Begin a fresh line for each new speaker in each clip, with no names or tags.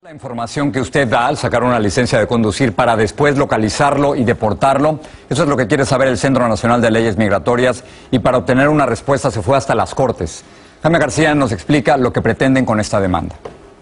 La información que usted da al sacar una licencia de conducir para después localizarlo y deportarlo, eso es lo que quiere saber el Centro Nacional de Leyes Migratorias, y para obtener una respuesta se fue hasta las Cortes. Jaime García nos explica lo que pretenden con esta demanda.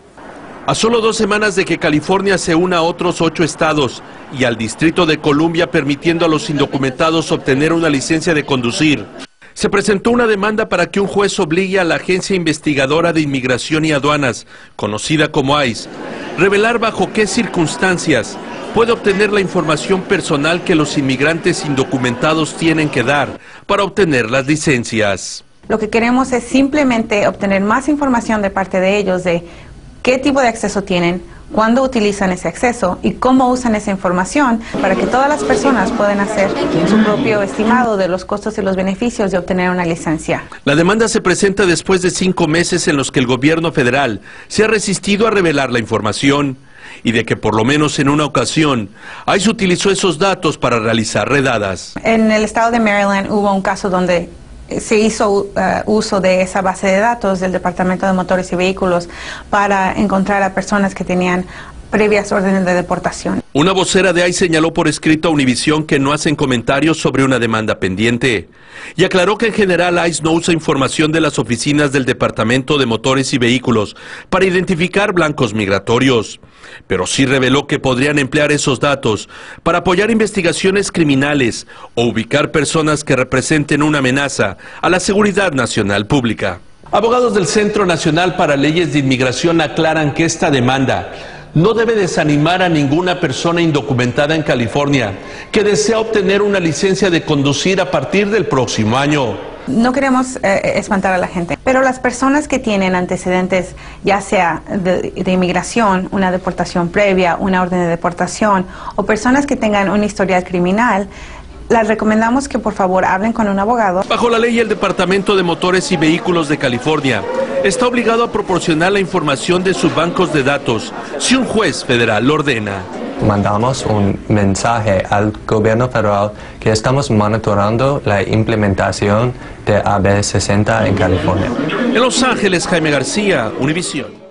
A solo 2 semanas de que California se una a otros 8 estados y al Distrito de Columbia permitiendo a los indocumentados obtener una licencia de conducir, se presentó una demanda para que un juez obligue a la Agencia Investigadora de Inmigración y Aduanas, conocida como ICE, revelar bajo qué circunstancias puede obtener la información personal que los inmigrantes indocumentados tienen que dar para obtener las licencias.
Lo que queremos es simplemente obtener más información de parte de ellos de qué tipo de acceso tienen, cuándo utilizan ese acceso y cómo usan esa información para que todas las personas puedan hacer su propio estimado de los costos y los beneficios de obtener una licencia.
La demanda se presenta después de 5 meses en los que el gobierno federal se ha resistido a revelar la información y de que por lo menos en una ocasión ICE utilizó esos datos para realizar redadas.
En el estado de Maryland hubo un caso donde se hizo uso de esa base de datos del Departamento de Motores y Vehículos para encontrar a personas que tenían previas órdenes de deportación.
Una vocera de ICE señaló por escrito a Univisión que no hacen comentarios sobre una demanda pendiente y aclaró que en general ICE no usa información de las oficinas del Departamento de Motores y Vehículos para identificar blancos migratorios, pero sí reveló que podrían emplear esos datos para apoyar investigaciones criminales o ubicar personas que representen una amenaza a la seguridad nacional pública. Abogados del Centro Nacional para Leyes de Inmigración aclaran que esta demanda no debe desanimar a ninguna persona indocumentada en California que desea obtener una licencia de conducir a partir del próximo año.
No queremos espantar a la gente, pero las personas que tienen antecedentes, ya sea de inmigración, una deportación previa, una orden de deportación, o personas que tengan un historial criminal, les recomendamos que por favor hablen con un abogado.
Bajo la ley, el Departamento de Motores y Vehículos de California está obligado a proporcionar la información de sus bancos de datos si un juez federal lo ordena.
Mandamos un mensaje al gobierno federal que estamos monitorando la implementación de AB 60 en California.
En Los Ángeles, Jaime García, Univisión.